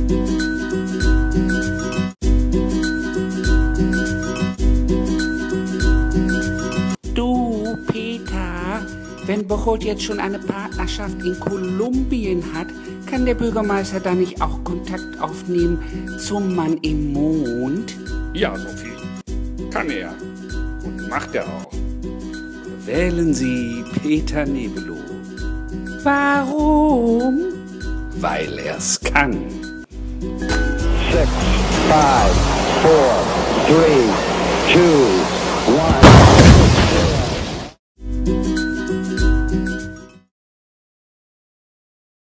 Du, Peter, wenn Bocholt jetzt schon eine Partnerschaft in Kolumbien hat, kann der Bürgermeister da nicht auch Kontakt aufnehmen zum Mann im Mond? Ja, Sophie, kann er. Und macht er auch. Wählen Sie Peter Nebelo. Warum? Weil er's kann. 6, 5, 4, 3, 2, 1.